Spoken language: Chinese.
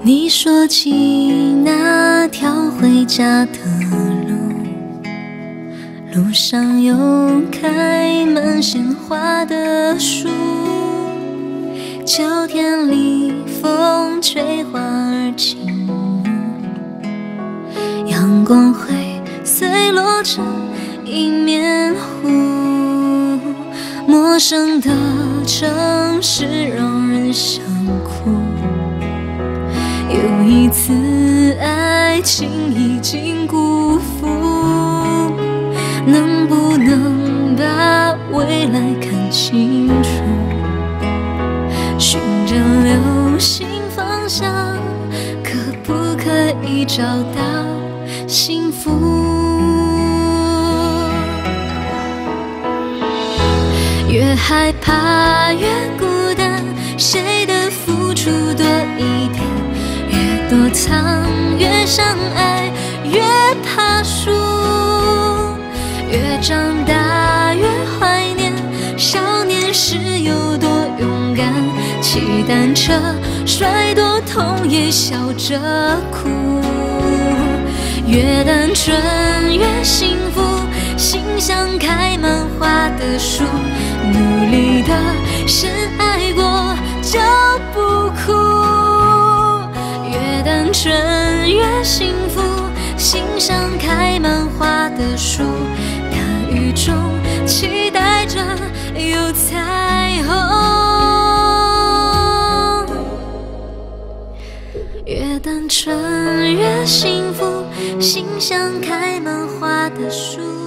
你说起那条回家的路上有开满鲜花的树，秋天里风吹花儿轻舞，阳光会碎落成一面湖。陌生的城市让人想哭，有一次爱情已经辜负，能不能把未来看清楚？循着流星方向，可不可以找到幸福？越害怕越孤单，谁的付出多一点？越躲藏越想爱，越怕输。越长大越怀念少年时有多勇敢，骑单车摔多痛也笑着哭。越单纯越幸福，心像开满花的树，努力的深爱过就不哭。越单纯越幸福，心像开满花的树，大雨中期待着有彩虹。越单纯越幸福，心像开满花的树。